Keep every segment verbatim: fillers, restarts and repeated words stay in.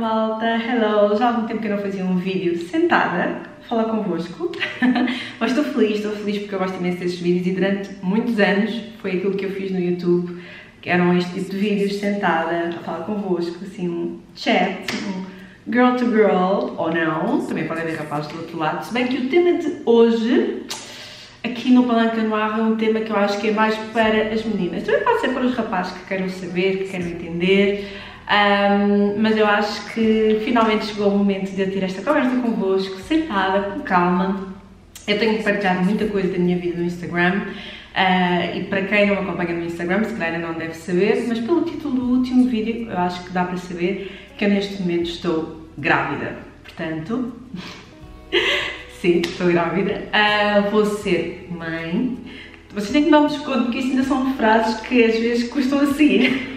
malta! Hello! Já há algum tempo que eu não fazia um vídeo sentada a falar convosco, mas estou feliz, estou feliz porque eu gosto imenso destes vídeos e durante muitos anos foi aquilo que eu fiz no YouTube, que eram este tipo de vídeos sentada a falar convosco, assim um chat, um girl to girl, ou não, também podem haver rapazes do outro lado, se bem que o tema de hoje, aqui no Palanca no Ar, é um tema que eu acho que é mais para as meninas, também pode ser para os rapazes que queiram saber, que queiram entender. Um, mas eu acho que finalmente chegou o momento de eu ter esta conversa convosco, sentada, com calma. Eu tenho partilhado muita coisa da minha vida no Instagram uh, e para quem não me acompanha no Instagram, se calhar ainda não deve saber, mas pelo título do último vídeo eu acho que dá para saber que eu neste momento estou grávida. Portanto, sim, estou grávida, uh, vou ser mãe. Vocês têm que dar um desconto porque isso ainda são frases que às vezes custam a seguir.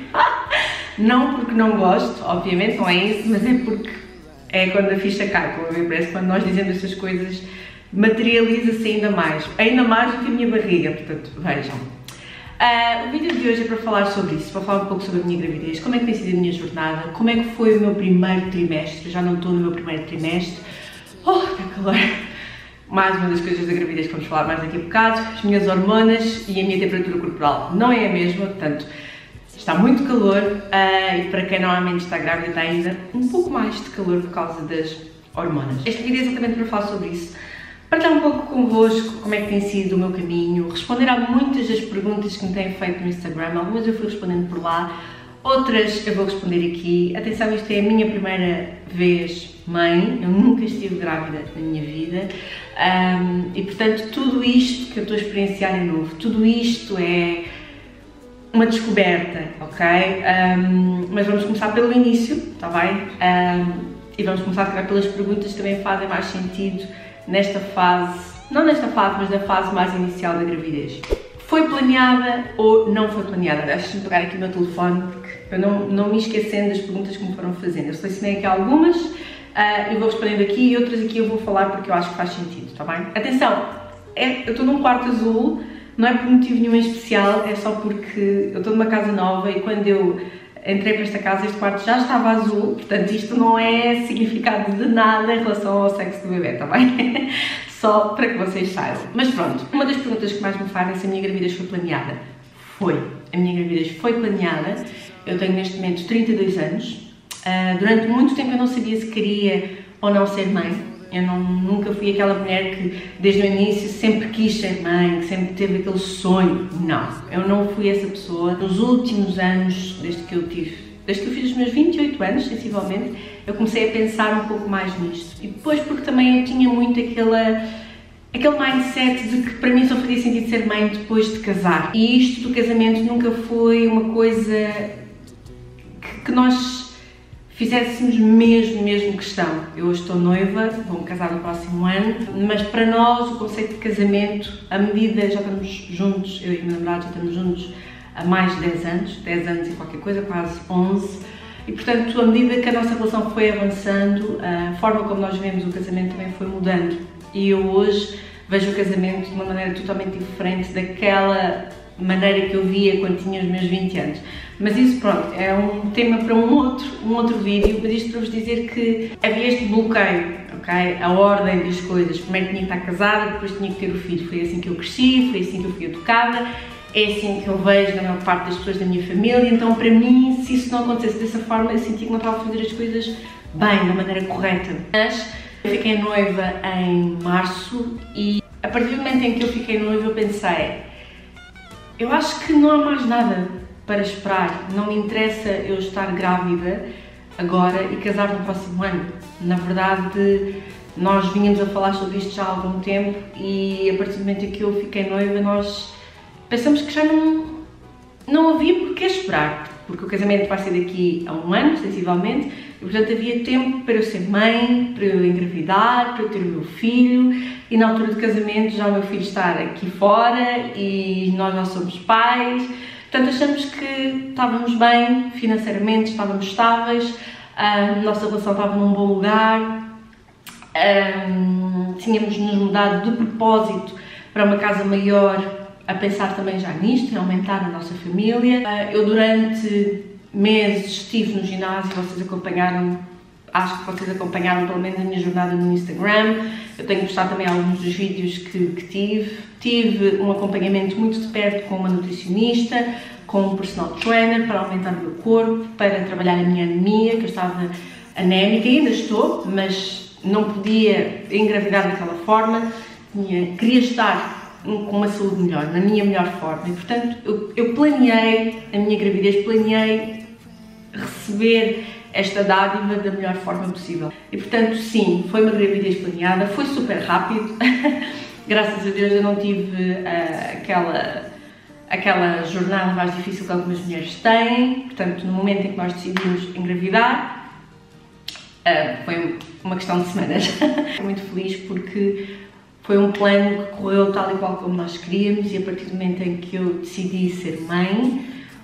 Não porque não gosto, obviamente, não é isso, mas é porque é quando a ficha cai, como a mim parece, quando nós dizemos estas coisas, materializa-se ainda mais, ainda mais do que a minha barriga, portanto, vejam. Uh, o vídeo de hoje é para falar sobre isso, para falar um pouco sobre a minha gravidez, como é que tem sido a minha jornada, como é que foi o meu primeiro trimestre, já não estou no meu primeiro trimestre, oh, está calor. Mais uma das coisas da gravidez que vamos falar mais daqui a bocado, as minhas hormonas e a minha temperatura corporal não é a mesma, portanto, está muito calor uh, e para quem normalmente está grávida está ainda um pouco mais de calor por causa das hormonas. Este vídeo é exatamente para falar sobre isso, partilhar um pouco convosco como é que tem sido o meu caminho, responder a muitas das perguntas que me têm feito no Instagram, algumas eu fui respondendo por lá, outras eu vou responder aqui. Atenção, isto é a minha primeira vez mãe, eu nunca estive grávida na minha vida um, e portanto tudo isto que eu estou a experienciar é novo, tudo isto é uma descoberta, ok? Um, mas vamos começar pelo início, está bem? Um, e vamos começar a calhar pelas perguntas que também fazem mais sentido nesta fase, não nesta fase, mas na fase mais inicial da gravidez. Foi planeada ou não foi planeada? Deixa-me pegar aqui o meu telefone, porque eu não, não me esquecendo das perguntas que me foram fazendo. Eu selecionei aqui algumas, uh, eu vou respondendo aqui e outras aqui eu vou falar porque eu acho que faz sentido, está bem? Atenção, é, eu estou num quarto azul, não é por motivo nenhum em especial, é só porque eu estou numa casa nova e quando eu entrei para esta casa, este quarto já estava azul, portanto isto não é significado de nada em relação ao sexo do bebê, está bem? Só para que vocês saibam. Mas pronto, uma das perguntas que mais me fazem é se a minha gravidez foi planeada. Foi. A minha gravidez foi planeada. Eu tenho neste momento trinta e dois anos. Uh, durante muito tempo eu não sabia se queria ou não ser mãe. Eu não, nunca fui aquela mulher que desde o início sempre quis ser mãe, que sempre teve aquele sonho. Não, eu não fui essa pessoa. Nos últimos anos, desde que eu tive, desde que eu fiz os meus vinte e oito anos, sensivelmente, eu comecei a pensar um pouco mais nisto. E depois porque também eu tinha muito aquela, aquele mindset de que para mim só fazia sentido ser mãe depois de casar. E isto do casamento nunca foi uma coisa que, que nós fizéssemos mesmo, mesmo questão. Eu hoje estou noiva, vou-me casar no próximo ano, mas para nós o conceito de casamento, à medida, já estamos juntos, eu e o meu namorado já estamos juntos há mais de dez anos, dez anos e qualquer coisa, quase onze, e portanto, à medida que a nossa relação foi avançando, a forma como nós vemos o casamento também foi mudando. E eu hoje vejo o casamento de uma maneira totalmente diferente daquela maneira que eu via quando tinha os meus vinte anos. Mas isso, pronto, é um tema para um outro, um outro vídeo, mas isto para vos dizer que havia este bloqueio, ok? A ordem das coisas. Primeiro tinha que estar casada, depois tinha que ter o filho. Foi assim que eu cresci, foi assim que eu fui educada, é assim que eu vejo na maior parte das pessoas da minha família, então para mim, se isso não acontecesse dessa forma, eu sentia que não estava a fazer as coisas bem, da maneira correta. Mas eu fiquei noiva em março e a partir do momento em que eu fiquei noiva eu pensei, eu acho que não há mais nada para esperar, não me interessa eu estar grávida agora e casar no próximo ano. Na verdade, nós vínhamos a falar sobre isto já há algum tempo e a partir do momento em que eu fiquei noiva, nós pensamos que já não, não havia por que esperar, porque o casamento vai ser daqui a um ano, sensivelmente, e portanto havia tempo para eu ser mãe, para eu engravidar, para eu ter o meu filho, e na altura do casamento já o meu filho estar aqui fora e nós já somos pais. Portanto, achamos que estávamos bem financeiramente, estávamos estáveis, a nossa relação estava num bom lugar, um, tínhamos nos mudado de propósito para uma casa maior, a pensar também já nisto, em aumentar a nossa família. Eu durante meses estive no ginásio, vocês acompanharam acho que vocês acompanharam pelo menos a minha jornada no Instagram. Eu tenho postado também alguns dos vídeos que, que tive. Tive um acompanhamento muito de perto com uma nutricionista, com um personal trainer para aumentar o meu corpo, para trabalhar a minha anemia, que eu estava anémica, ainda estou, mas não podia engravidar daquela forma. Tinha, queria estar com uma saúde melhor, na minha melhor forma, e portanto eu, eu planeei a minha gravidez, planeei receber esta dádiva da melhor forma possível. E portanto sim, foi uma gravidez planeada, foi super rápido, graças a Deus eu não tive uh, aquela, aquela jornada mais difícil que algumas mulheres têm. Portanto, no momento em que nós decidimos engravidar, uh, foi uma questão de semanas. Estou muito feliz porque foi um plano que correu tal e qual como nós queríamos, e a partir do momento em que eu decidi ser mãe,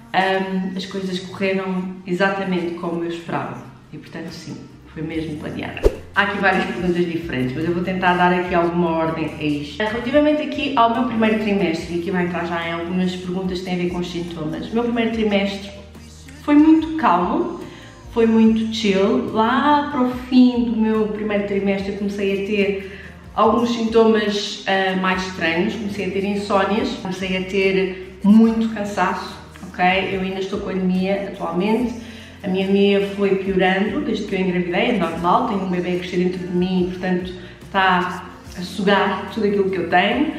um, as coisas correram exatamente como eu esperava. E portanto sim, foi mesmo planeado. Há aqui várias perguntas diferentes, mas eu vou tentar dar aqui alguma ordem a isto. Relativamente aqui ao meu primeiro trimestre, e aqui vai entrar já em algumas perguntas que têm a ver com os sintomas. O meu primeiro trimestre foi muito calmo, foi muito chill. Lá para o fim do meu primeiro trimestre eu comecei a ter alguns sintomas uh, mais estranhos, comecei a ter insónias, comecei a ter muito cansaço, ok? Eu ainda estou com anemia atualmente, a minha anemia foi piorando desde que eu engravidei, é normal, tenho um bebê a crescer dentro de mim e portanto está a sugar tudo aquilo que eu tenho,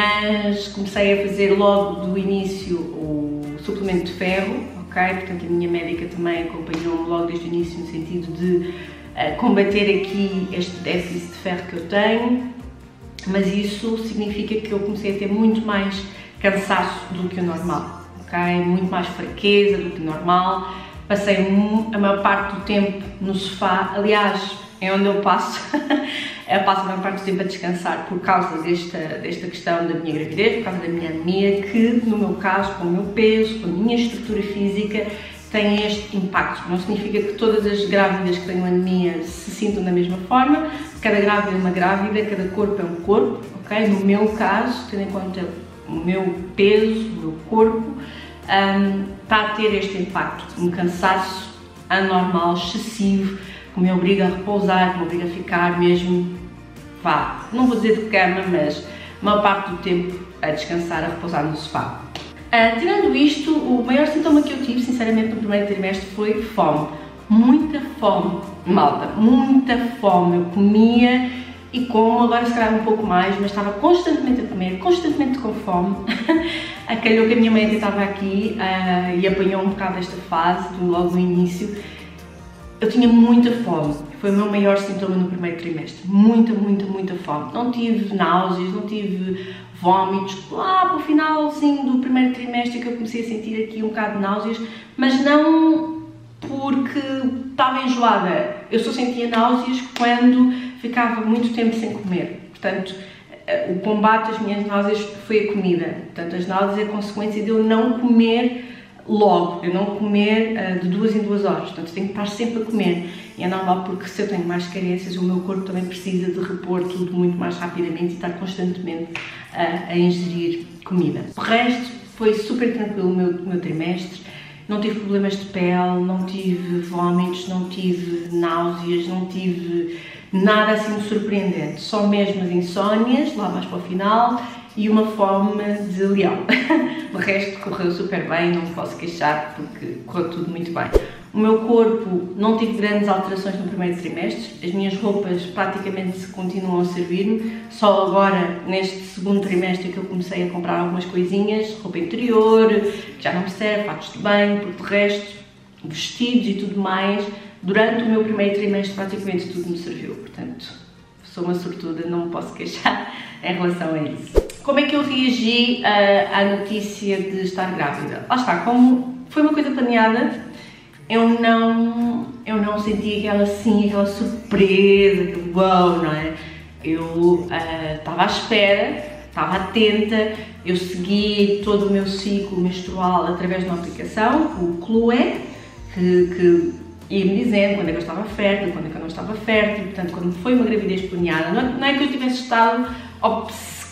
mas comecei a fazer logo do início o suplemento de ferro, ok? Portanto a minha médica também acompanhou-me logo desde o início no sentido de Uh, combater aqui este déficit de ferro que eu tenho, mas isso significa que eu comecei a ter muito mais cansaço do que o normal, ok? Muito mais fraqueza do que o normal. Passei a maior parte do tempo no sofá, aliás, é onde eu passo, eu passo a maior parte do tempo a descansar por causa desta, desta questão da minha gravidez, por causa da minha anemia, que no meu caso, com o meu peso, com a minha estrutura física, tem este impacto. Não significa que todas as grávidas que tenham anemia se sintam da mesma forma. Cada grávida é uma grávida, cada corpo é um corpo, ok? No meu caso, tendo em conta o meu peso, o meu corpo, um, está a ter este impacto, um cansaço anormal, excessivo, que me obriga a repousar, que me obriga a ficar mesmo, vá, não vou dizer de cama, mas a maior parte do tempo a descansar, a repousar no sofá. Uh, tirando isto, o maior sintoma que eu tive, sinceramente, no primeiro trimestre foi fome. Muita fome, malta, muita fome. Eu comia e como, agora se calhar um pouco mais, mas estava constantemente a comer, constantemente com fome. Calhou que a minha mãe até estava aqui uh, e apanhou um bocado esta fase, logo no início. Eu tinha muita fome, foi o meu maior sintoma no primeiro trimestre. Muita, muita, muita fome. Não tive náuseas, não tive vómitos. Lá para o finalzinho do primeiro trimestre que eu comecei a sentir aqui um bocado de náuseas, mas não porque estava enjoada. Eu só sentia náuseas quando ficava muito tempo sem comer. Portanto, o combate às minhas náuseas foi a comida. Portanto, as náuseas é a consequência de eu não comer logo, eu não comer uh, de duas em duas horas, portanto tenho que estar sempre a comer, e é normal porque se eu tenho mais carências o meu corpo também precisa de repor tudo muito mais rapidamente e estar constantemente uh, a ingerir comida. O resto foi super tranquilo o meu, meu trimestre, não tive problemas de pele, não tive vómitos, não tive náuseas, não tive nada assim de surpreendente, só mesmo as insónias, lá mais para o final, e uma fome de leão. O resto correu super bem, não me posso queixar porque correu tudo muito bem. O meu corpo não tive grandes alterações no primeiro trimestre, as minhas roupas praticamente continuam a servir-me, só agora neste segundo trimestre que eu comecei a comprar algumas coisinhas, roupa interior, que já não me serve, fatos de banho, porque de resto, vestidos e tudo mais, durante o meu primeiro trimestre praticamente tudo me serviu, portanto sou uma sortuda, não me posso queixar em relação a isso. Como é que eu reagi uh, à notícia de estar grávida? Lá está, como foi uma coisa planeada, eu não, eu não senti aquela assim, aquela surpresa, aquele uau, não é? Eu estava uh, à espera, estava atenta, eu segui todo o meu ciclo menstrual através de uma aplicação, o Chloé, que, que ia-me dizendo quando é que eu estava fértil, quando é que eu não estava fértil, portanto, quando foi uma gravidez planeada, não é, não é que eu tivesse estado obcecada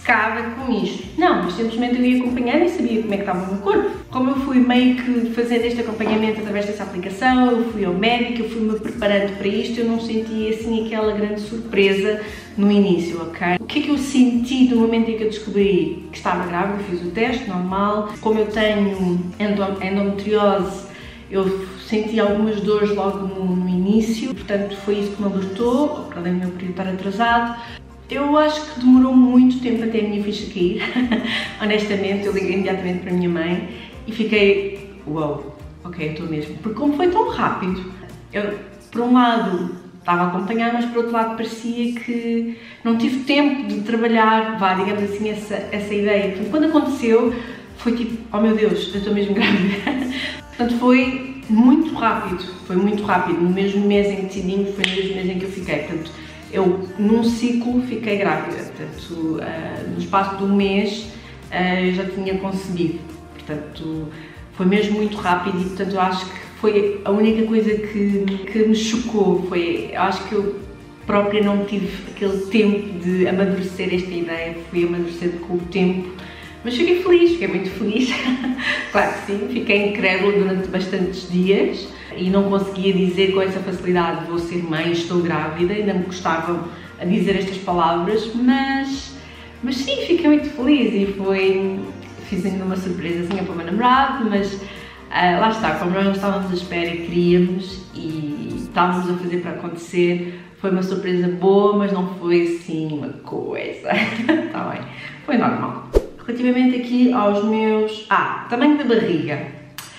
obcecada com isto. Não, mas simplesmente eu ia acompanhando e sabia como é que estava o meu corpo. Como eu fui meio que fazendo este acompanhamento através dessa aplicação, eu fui ao médico, eu fui-me preparando para isto, eu não senti assim aquela grande surpresa no início, ok? O que é que eu senti no momento em que eu descobri que estava grávida? Eu fiz o teste normal. Como eu tenho endometriose, eu senti algumas dores logo no, no início, portanto foi isso que me alertou, para além do meu período estar atrasado. Eu acho que demorou muito tempo até a minha ficha cair, honestamente. Eu liguei imediatamente para a minha mãe e fiquei, uau, ok, estou mesmo, porque como foi tão rápido, eu por um lado estava a acompanhar, mas por outro lado parecia que não tive tempo de trabalhar, vá, digamos assim, essa, essa ideia. Portanto, quando aconteceu, foi tipo, oh meu Deus, eu estou mesmo grávida. Portanto, foi muito rápido, foi muito rápido. No mesmo mês em que decidimos, foi no mesmo mês em que eu fiquei. Portanto, eu, num ciclo, fiquei grávida. Portanto, uh, no espaço de um mês, uh, eu já tinha concebido. Portanto, foi mesmo muito rápido e, portanto, eu acho que foi a única coisa que, que me chocou. Foi, eu acho que eu própria não tive aquele tempo de amadurecer esta ideia, fui amadurecendo com o tempo. Mas fiquei feliz, fiquei muito feliz. Claro que sim, fiquei incrédula durante bastantes dias e não conseguia dizer com essa facilidade: vou ser mãe, estou grávida, ainda me custavam a dizer estas palavras, mas, mas sim, fiquei muito feliz e foi, fiz ainda uma surpresazinha para o meu namorado, mas uh, lá está, como nós não estávamos à espera e queríamos e estávamos a fazer para acontecer, foi uma surpresa boa, mas não foi assim uma coisa, está bem, foi normal. Relativamente aqui aos meus... Ah, tamanho da barriga.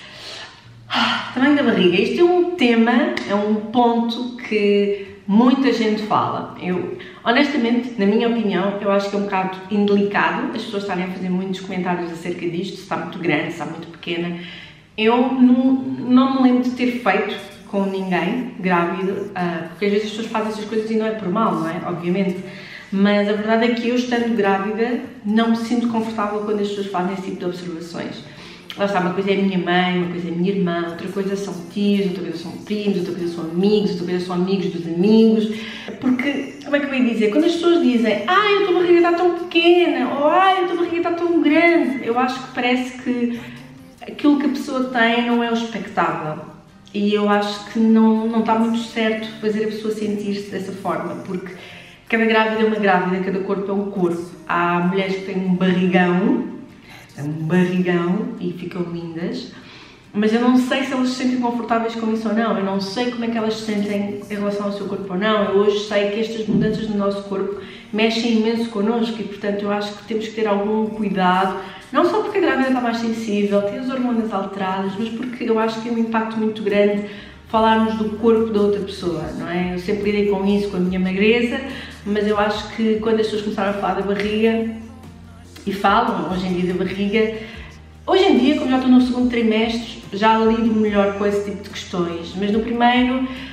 Ah, tamanho da barriga. Isto é um tema, é um ponto que muita gente fala. Eu, honestamente, na minha opinião, eu acho que é um bocado indelicado as pessoas estarem a fazer muitos comentários acerca disto, se está muito grande, se está muito pequena. Eu não, não me lembro de ter feito com ninguém grávida, porque às vezes as pessoas fazem essas coisas e não é por mal, não é? Obviamente. Mas a verdade é que eu, estando grávida, não me sinto confortável quando as pessoas fazem esse tipo de observações. Lá está, uma coisa é a minha mãe, uma coisa é a minha irmã, outra coisa são tios, outra coisa são primos, outra coisa são amigos, outra coisa são amigos dos amigos. Porque, como é que eu ia dizer? Quando as pessoas dizem, ah, a tua barriga está tão pequena, ou ah, a tua barriga está tão grande, eu acho que parece que aquilo que a pessoa tem não é o expectável. E eu acho que não, não está muito certo fazer a pessoa sentir-se dessa forma, porque cada grávida é uma grávida, cada corpo é um corpo. Há mulheres que têm um barrigão, um barrigão e ficam lindas, mas eu não sei se elas se sentem confortáveis com isso ou não, eu não sei como é que elas se sentem em relação ao seu corpo ou não. Eu hoje sei que estas mudanças no nosso corpo mexem imenso connosco e, portanto, eu acho que temos que ter algum cuidado, não só porque a grávida está mais sensível, tem as hormonas alteradas, mas porque eu acho que tem um impacto muito grande falarmos do corpo da outra pessoa, não é? Eu sempre lidei com isso, com a minha magreza, mas eu acho que quando as pessoas começaram a falar da barriga, e falam hoje em dia da barriga, hoje em dia, como já estou no segundo trimestre, já lido melhor com esse tipo de questões, mas no primeiro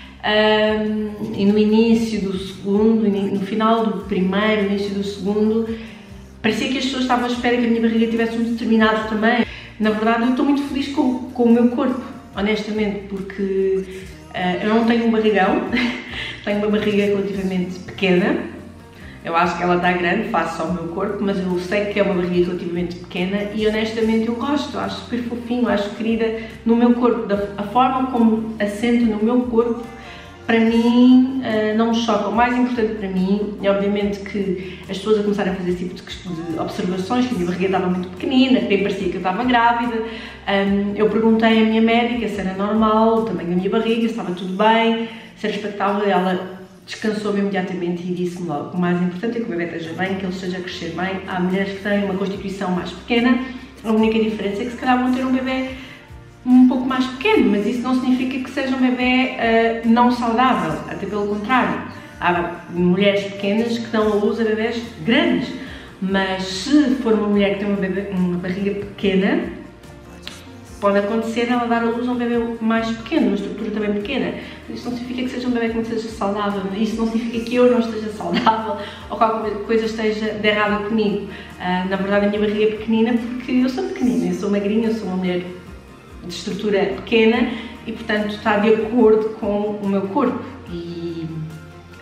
um, e no início do segundo, no final do primeiro, no início do segundo, parecia que as pessoas estavam à espera que a minha barriga tivesse um determinado tamanho. Na verdade, eu estou muito feliz com, com o meu corpo, honestamente, porque uh, eu não tenho um barrigão, tenho uma barriga relativamente pequena. Eu acho que ela está grande face ao meu corpo, mas eu sei que é uma barriga relativamente pequena e honestamente eu gosto, acho super fofinho, acho querida no meu corpo. Da, a forma como assento no meu corpo, para mim, uh, não me choca. O mais importante para mim é obviamente que as pessoas a começarem a fazer esse tipo de, de observações, que a minha barriga estava muito pequenina, que bem parecia que eu estava grávida. Um, eu perguntei à minha médica se era normal, o tamanho da minha barriga, se estava tudo bem, se era expectável. Ela descansou-me imediatamente e disse-me logo: o mais importante é que o bebê esteja bem, que ele esteja a crescer bem. Há mulheres que têm uma constituição mais pequena, a única diferença é que se calhar vão ter um bebê um pouco mais pequeno, mas isso não significa que seja um bebê uh, não saudável, até pelo contrário. Há mulheres pequenas que dão a luz a bebés grandes, mas se for uma mulher que tem uma, bebê, uma barriga pequena, pode acontecer ela dar a luz a um bebê mais pequeno, uma estrutura também pequena. Isso não significa que seja um bebê que não seja saudável, isso não significa que eu não esteja saudável ou qualquer coisa esteja de errado comigo. Uh, na verdade, a minha barriga é pequenina porque eu sou pequenina, eu sou magrinha, eu sou uma mulher de estrutura pequena e, portanto, está de acordo com o meu corpo. E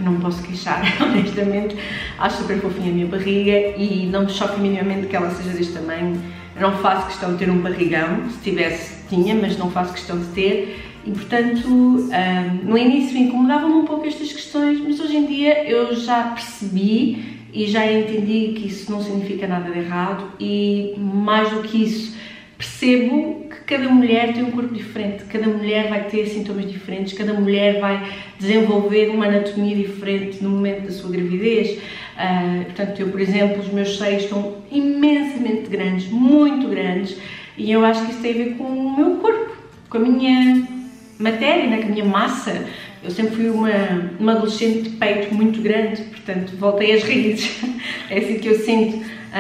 não me posso queixar, honestamente. Acho super fofinha a minha barriga e não me choca minimamente que ela seja deste tamanho. Eu não faço questão de ter um barrigão, se tivesse, tinha, mas não faço questão de ter. E, portanto, um, no início incomodavam-me um pouco estas questões, mas hoje em dia eu já percebi e já entendi que isso não significa nada de errado e, mais do que isso, percebo que cada mulher tem um corpo diferente, cada mulher vai ter sintomas diferentes, cada mulher vai desenvolver uma anatomia diferente no momento da sua gravidez. Uh, portanto, eu, por exemplo, os meus seios estão imensamente grandes, muito grandes, e eu acho que isso tem a ver com o meu corpo, com a minha matéria, né, com a minha massa. Eu sempre fui uma, uma adolescente de peito muito grande, portanto, voltei às raízes, é assim que eu sinto.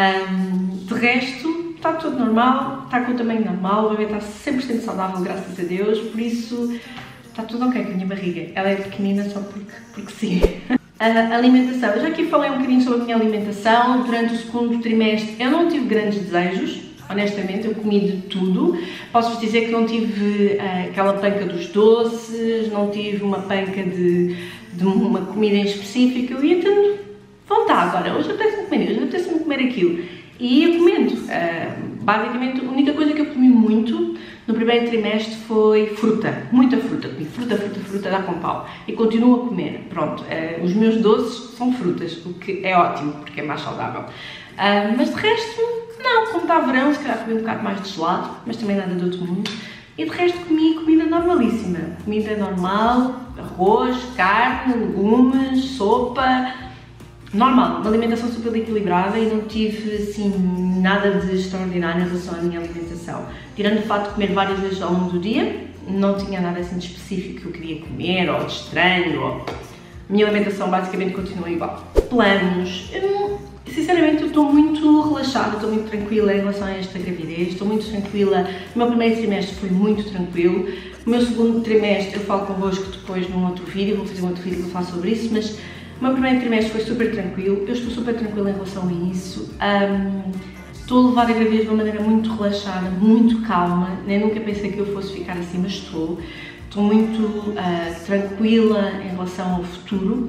Um, de resto, está tudo normal, está com o tamanho normal, o bebê está cem por cento saudável, graças a Deus, por isso está tudo ok com a minha barriga. Ela é pequenina só porque, porque sim. A alimentação, eu já aqui falei um bocadinho sobre a minha alimentação. Durante o segundo trimestre eu não tive grandes desejos, honestamente, eu comi de tudo. Posso-vos dizer que não tive uh, aquela panca dos doces, não tive uma panca de, de uma comida em específico, eu ia tendo vontade, olha, hoje apetece-me comer, hoje apetece-me comer aquilo. E ia comendo. Uh, basicamente, a única coisa que eu comi muito no primeiro trimestre foi fruta, muita fruta, comi fruta, fruta, fruta, dá com pau. E continuo a comer, pronto. Uh, os meus doces são frutas, o que é ótimo, porque é mais saudável. Uh, mas de resto, não, como está verão, se calhar comi um bocado mais de gelado, mas também nada de outro mundo. E de resto comi comida normalíssima, comida normal, arroz, carne, legumes, sopa, normal, uma alimentação super equilibrada e não tive assim nada de extraordinário em relação à minha alimentação. Tirando o fato de comer várias vezes ao longo do dia, não tinha nada assim de específico que eu queria comer ou de estranho. Ou... A minha alimentação basicamente continua igual. Planos, eu, sinceramente eu estou muito relaxada, estou muito tranquila em relação a esta gravidez, estou muito tranquila. O meu primeiro trimestre foi muito tranquilo, o meu segundo trimestre eu falo convosco depois num outro vídeo, vou fazer um outro vídeo que eu falo sobre isso, mas o meu primeiro trimestre foi super tranquilo, eu estou super tranquila em relação a isso. Um, estou a levar a gravidez de uma maneira muito relaxada, muito calma, nem nunca pensei que eu fosse ficar assim, mas estou. Estou muito uh, tranquila em relação ao futuro,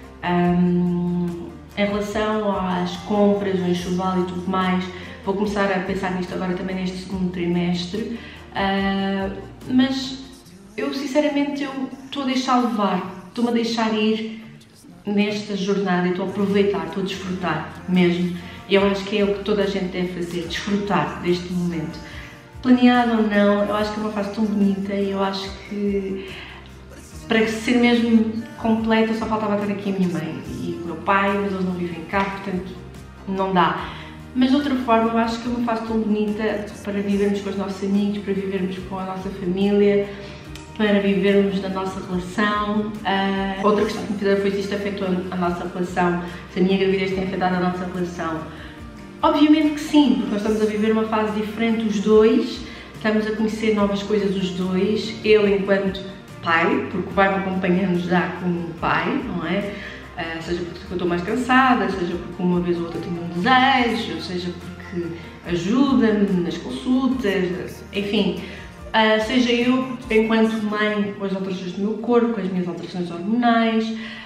um, em relação às compras, o enxoval e tudo mais. Vou começar a pensar nisto agora também neste segundo trimestre, uh, mas eu sinceramente eu estou a deixar levar, estou-me a deixar ir nesta jornada e estou a aproveitar, estou a desfrutar mesmo. E eu acho que é o que toda a gente deve fazer, desfrutar deste momento. Planeado ou não, eu acho que é uma fase tão bonita e eu acho que para ser mesmo completa só faltava ter aqui a minha mãe e o meu pai, mas eles não vivem cá, portanto não dá. Mas de outra forma eu acho que é uma fase tão bonita para vivermos com os nossos amigos, para vivermos com a nossa família, para vivermos da nossa relação. Uh, outra questão que me fizeram foi se isto afetou a nossa relação, se a minha gravidez tem afetado a nossa relação. Obviamente que sim, porque nós estamos a viver uma fase diferente os dois, estamos a conhecer novas coisas os dois, ele enquanto pai, porque vai-me acompanhando já como pai, não é? Uh, seja porque eu estou mais cansada, seja porque uma vez ou outra tenho um desejo, seja porque ajuda-me nas consultas, enfim. Uh, seja eu, enquanto mãe, com as alterações do meu corpo, com as minhas alterações hormonais,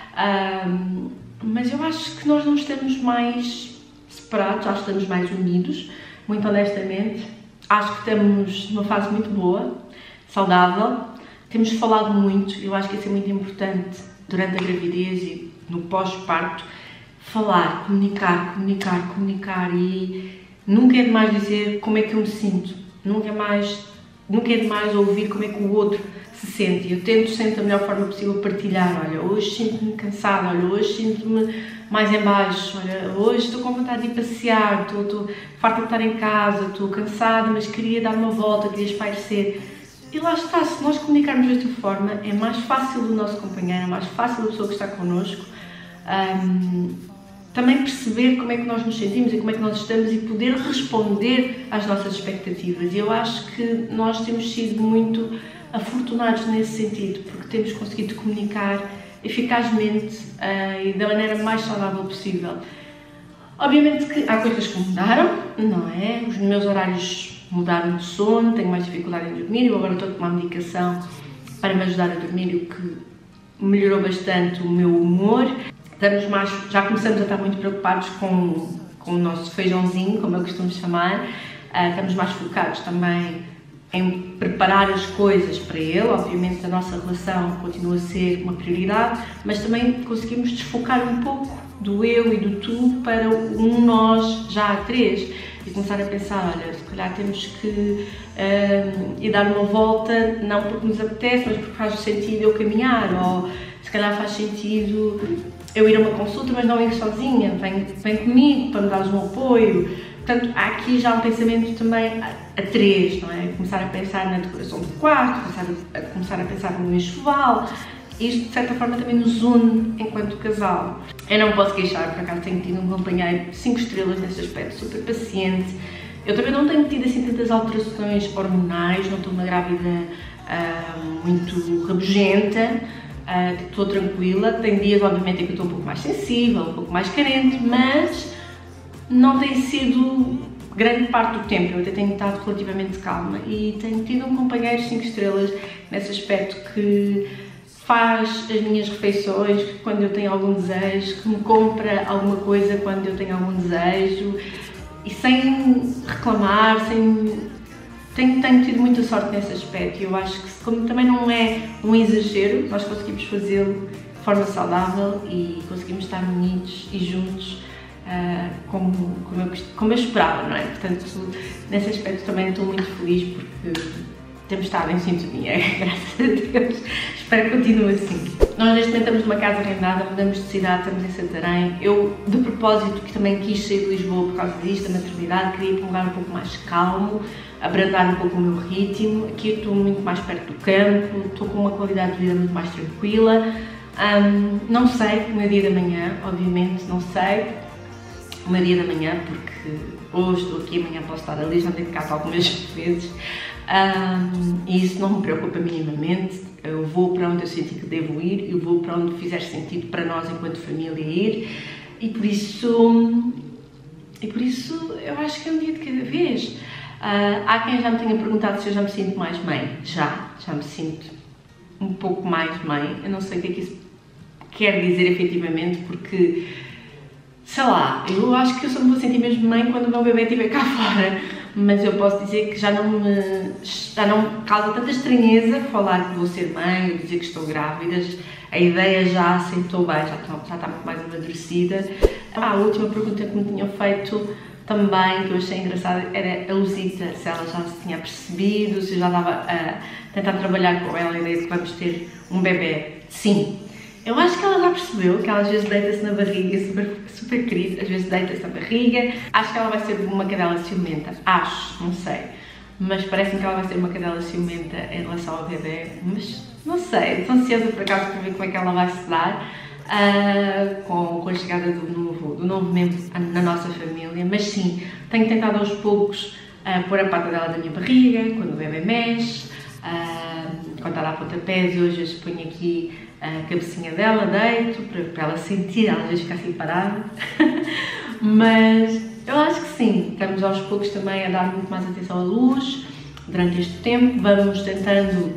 uh, mas eu acho que nós não estamos mais separados, acho que estamos mais unidos, muito honestamente. Acho que estamos numa fase muito boa, saudável, temos falado muito, eu acho que isso é muito importante durante a gravidez e no pós-parto, falar, comunicar, comunicar, comunicar e nunca é demais dizer como é que eu me sinto, nunca é mais... Nunca é demais ouvir como é que o outro se sente. Eu tento sempre da melhor forma possível partilhar. Olha, hoje sinto-me cansada, olha, hoje sinto-me mais em baixo, olha, hoje estou com vontade de ir passear, estou, estou farta de estar em casa, estou cansada, mas queria dar uma volta, queria espairecer. E lá está, se nós comunicarmos desta forma, é mais fácil do nosso companheiro, é mais fácil da pessoa que está connosco um, também perceber como é que nós nos sentimos e como é que nós estamos e poder responder às nossas expectativas. E eu acho que nós temos sido muito afortunados nesse sentido, porque temos conseguido comunicar eficazmente uh, e da maneira mais saudável possível. Obviamente que há coisas que mudaram, não é? Os meus horários mudaram de sono, tenho mais dificuldade em dormir, eu agora estou a tomar medicação para me ajudar a dormir, o que melhorou bastante o meu humor. Estamos mais, já começamos a estar muito preocupados com, com o nosso feijãozinho, como eu costumo chamar. Uh, estamos mais focados também em preparar as coisas para ele. Obviamente a nossa relação continua a ser uma prioridade, mas também conseguimos desfocar um pouco do eu e do tu para um nós já a três e começar a pensar, olha, se calhar temos que uh, ir dar uma volta, não porque nos apetece, mas porque faz sentido eu caminhar, ou se calhar faz sentido eu ir a uma consulta, mas não ir sozinha, vem, vem comigo para me dares um apoio. Portanto, há aqui já um pensamento também a, a três, não é? Começar a pensar na decoração do quarto, começar a, a, começar a pensar no enxoval. Isto, de certa forma, também nos une enquanto casal. Eu não posso queixar, por acaso tenho tido um companheiro cinco estrelas nesse aspecto, super paciente. Eu também não tenho tido assim tantas alterações hormonais, não estou uma grávida uh, muito rabugenta, uh, estou tranquila. Tem dias, obviamente, em que eu estou um pouco mais sensível, um pouco mais carente, mas não tem sido grande parte do tempo. Eu até tenho estado relativamente calma e tenho tido um companheiro cinco estrelas nesse aspecto, que faz as minhas refeições quando eu tenho algum desejo, que me compra alguma coisa quando eu tenho algum desejo e sem reclamar, sem... Tenho, tenho tido muita sorte nesse aspecto e eu acho que, como também não é um exagero, nós conseguimos fazê-lo de forma saudável e conseguimos estar unidos e juntos uh, como, como, eu, como eu esperava, não é? Portanto, nesse aspecto também estou muito feliz porque temos estado em sintonia, graças a Deus. Espero que continue assim. Nós neste momento estamos numa casa arrendada, mudamos de cidade, estamos em Santarém. Eu, de propósito, que também quis sair de Lisboa por causa disto, da maternidade, queria ir para um lugar um pouco mais calmo, abrandar um pouco o meu ritmo. Aqui eu estou muito mais perto do campo, estou com uma qualidade de vida muito mais tranquila. Um, não sei o meu dia da manhã, obviamente não sei o meu dia da manhã, porque hoje estou aqui, amanhã posso estar ali, já tenho de casa algumas vezes. Um, e isso não me preocupa minimamente. Eu vou para onde eu senti que devo ir, eu vou para onde fizer sentido para nós enquanto família ir, e por isso, e por isso eu acho que é um dia de cada vez. Uh, há quem já me tenha perguntado se eu já me sinto mais mãe. Já, já me sinto um pouco mais mãe. Eu não sei o que é que isso quer dizer efetivamente, porque, sei lá, eu acho que eu só me vou sentir mesmo mãe quando o meu bebê estiver cá fora. Mas eu posso dizer que já não me, já não me causa tanta estranheza falar que vou ser mãe ou dizer que estou grávida. A ideia já assentou bem, já está, já está muito mais amadurecida. Ah, a última pergunta que me tinham feito também, que eu achei engraçada, era a Luzita, se ela já se tinha percebido, se eu já estava a tentar trabalhar com ela a ideia de que vamos ter um bebê. Sim. Eu acho que ela já percebeu que ela às vezes deita-se na barriga, super, super querida, às vezes deita-se na barriga. Acho que ela vai ser uma cadela ciumenta, acho, não sei. Mas parece-me que ela vai ser uma cadela ciumenta em relação ao bebê, mas não sei, estou ansiosa por acaso para ver como é que ela vai se dar uh, com, com a chegada do novo, do novo membro na nossa família. Mas sim, tenho tentado aos poucos uh, pôr a pata dela na minha barriga, quando o bebê mexe, uh, quando ela dá pontapés, e hoje eu ponho aqui a cabecinha dela, deito, para, para ela sentir, ela às vezes fica assim parada. Mas eu acho que sim, estamos aos poucos também a dar muito mais atenção à luz durante este tempo. Vamos tentando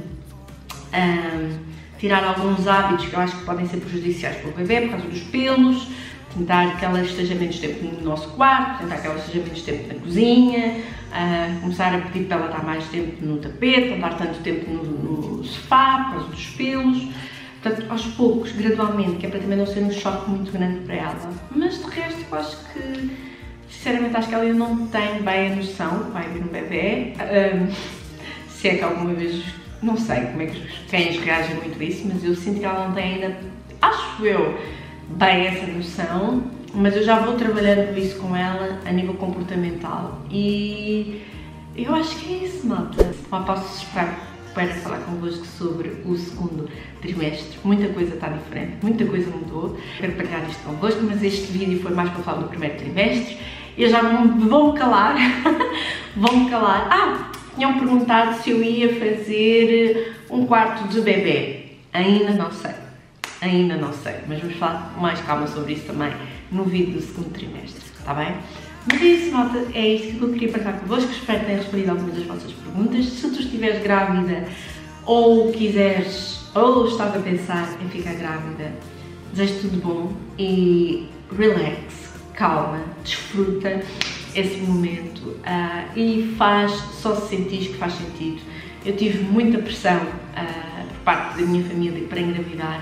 um, tirar alguns hábitos que eu acho que podem ser prejudiciais para o bebê, por causa dos pelos, tentar que ela esteja menos tempo no nosso quarto, tentar que ela esteja menos tempo na cozinha, uh, começar a pedir para ela estar mais tempo no tapete, não dar tanto tempo no, no sofá, por causa dos pelos. Portanto, aos poucos, gradualmente, que é para também não ser um choque muito grande para ela. Mas de resto, eu acho que, sinceramente, acho que ela ainda não tem bem a noção que vai haver um bebê. Um, se é que alguma vez, não sei como é que os cães reagem muito a isso, mas eu sinto que ela não tem ainda, acho eu, bem essa noção. Mas eu já vou trabalhando isso com ela a nível comportamental. E eu acho que é isso, malta. Não posso esperar para falar convosco sobre o segundo trimestre. Muita coisa está diferente, muita coisa mudou. Quero partilhar isto convosco, mas este vídeo foi mais para falar do primeiro trimestre. Eu já vou-me calar, vou-me calar. Ah, tinham perguntado se eu ia fazer um quarto de bebê. Ainda não sei, ainda não sei, mas vamos falar com mais calma sobre isso também no vídeo do segundo trimestre, está bem? Mas é isso, malta, é isto que eu queria partilhar convosco. Espero que tenha respondido algumas das vossas perguntas. Se tu estiveres grávida ou quiseres ou estás a pensar em ficar grávida, desejo tudo bom e relax, calma, desfruta esse momento uh, e faz só se sentires que faz sentido. Eu tive muita pressão uh, por parte da minha família para engravidar,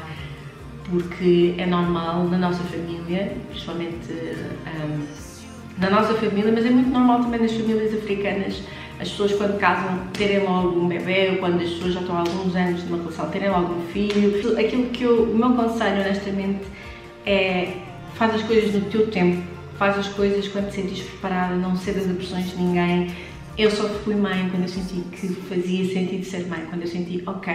porque é normal na nossa família, principalmente um, na nossa família, mas é muito normal também nas famílias africanas, as pessoas quando casam terem logo um bebê, ou quando as pessoas já estão há alguns anos numa relação terem logo um filho. Aquilo que eu, o meu conselho honestamente é: faz as coisas no teu tempo, faz as coisas quando te sentires preparada, não cedas a pressões de ninguém. Eu só fui mãe quando eu senti que fazia sentido ser mãe, quando eu senti, ok,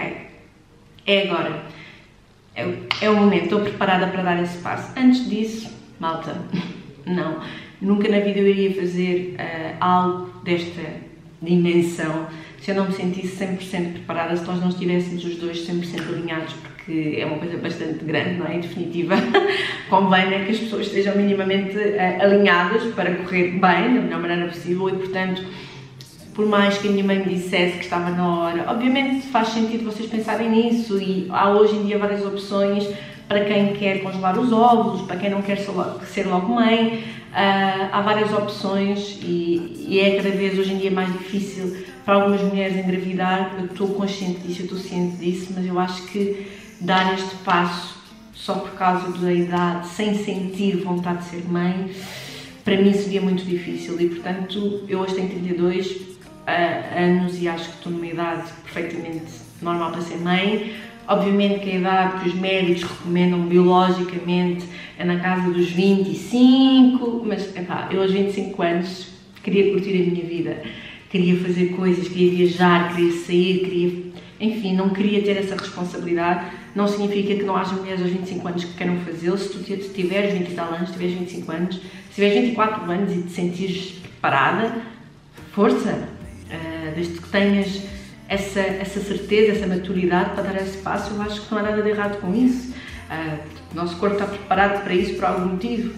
é agora, é, é o momento, estou preparada para dar esse passo. Antes disso, malta, não, nunca na vida eu iria fazer uh, algo desta dimensão se eu não me sentisse cem por cento preparada, se nós não estivéssemos os dois cem por cento alinhados, porque é uma coisa bastante grande, não é? Definitiva. Convém, né, que as pessoas estejam minimamente uh, alinhadas para correr bem, da melhor maneira possível, e portanto, por mais que a minha mãe me dissesse que estava na hora, obviamente faz sentido vocês pensarem nisso, e há hoje em dia várias opções para quem quer congelar os óvulos, para quem não quer ser logo mãe, uh, há várias opções e, e é cada vez hoje em dia mais difícil para algumas mulheres engravidar. Eu estou consciente disso, eu estou ciente disso, mas eu acho que dar este passo só por causa da idade, sem sentir vontade de ser mãe, para mim seria muito difícil e, portanto, eu hoje tenho trinta e dois uh, anos e acho que estou numa idade perfeitamente normal para ser mãe. Obviamente que a idade que os médicos recomendam biologicamente é na casa dos vinte e cinco, mas epá, eu aos vinte e cinco anos queria curtir a minha vida, queria fazer coisas, queria viajar, queria sair, queria... enfim, não queria ter essa responsabilidade. Não significa que não haja mulheres aos vinte e cinco anos que queiram fazê-lo. Se tu tiveres vinte e tal anos, se tiveres vinte e cinco anos, se tiveres vinte e quatro anos e te sentires preparada, força, uh, desde que tenhas essa, essa certeza, essa maturidade para dar esse passo, eu acho que não há nada de errado com isso. Uh, o nosso corpo está preparado para isso por algum motivo.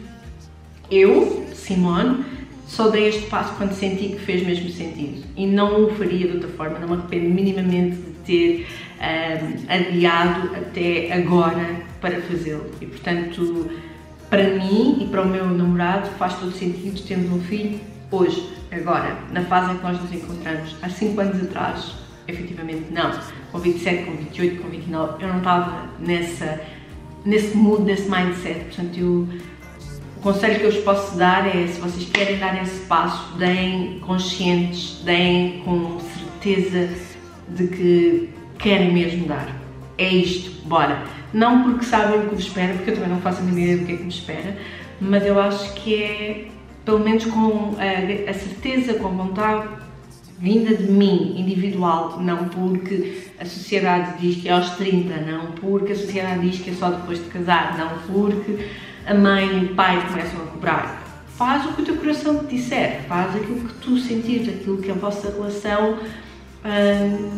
Eu, Simone, só dei este passo quando senti que fez mesmo sentido e não o faria de outra forma, não me arrependo minimamente de ter um, adiado até agora para fazê-lo. E portanto, para mim e para o meu namorado faz todo sentido termos um filho hoje, agora, na fase em que nós nos encontramos. Há cinco anos atrás, efetivamente não, com vinte e sete, com vinte e oito, com vinte e nove, eu não estava nessa, nesse mood, nesse mindset. Portanto, eu, o conselho que eu vos posso dar é, se vocês querem dar esse passo, deem conscientes, deem com certeza de que querem mesmo dar. É isto, bora. Não porque sabem o que vos espera, porque eu também não faço a mínima ideia do que é que me espera, mas eu acho que é, pelo menos com a, a certeza, com a vontade vinda de mim, individual, não porque a sociedade diz que é aos trinta, não porque a sociedade diz que é só depois de casar, não porque a mãe e o pai começam a cobrar. Faz o que o teu coração te disser, faz aquilo que tu sentires, aquilo que a vossa relação hum,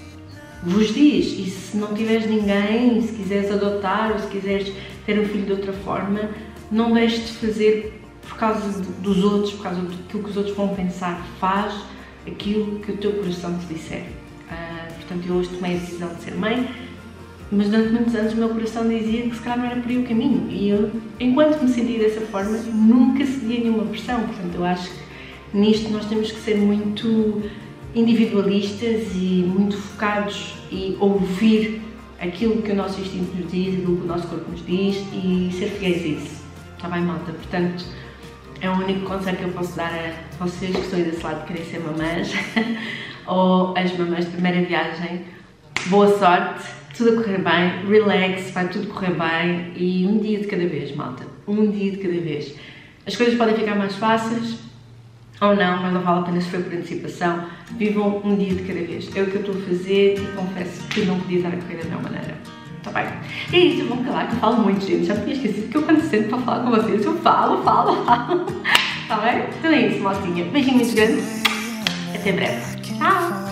vos diz. E se não tiveres ninguém, se quiseres adotar ou se quiseres ter um filho de outra forma, não deixes de fazer por causa dos outros, por causa daquilo que os outros vão pensar. Faz aquilo que o teu coração te disser. Uh, portanto, eu hoje tomei a decisão de ser mãe, mas durante muitos anos o meu coração dizia que se calhar não era por aí o caminho. E eu, enquanto me sentia dessa forma, nunca cedia nenhuma pressão. Portanto, eu acho que nisto nós temos que ser muito individualistas e muito focados e ouvir aquilo que o nosso instinto nos diz, aquilo que o nosso corpo nos diz e ser fiéis a isso. Está bem, malta? Portanto, é o único conselho que eu posso dar a vocês que estão aí desse lado de querem ser mamãs ou as mamãs de primeira viagem. Boa sorte, tudo a correr bem, relax, vai tudo correr bem e um dia de cada vez, malta. Um dia de cada vez. As coisas podem ficar mais fáceis ou não, mas não vale a pena sofrer por antecipação. Vivam um dia de cada vez. É o que eu estou a fazer e confesso que não podia estar a correr da melhor maneira. Está bem? E é isso, vou-me calar que eu falo muito, gente. Já me tinha esquecido que eu quando sento para falar com vocês, eu falo, falo, falo. Está bem? Então é isso, mocinha. Beijinho muito grande. Até breve. Tchau!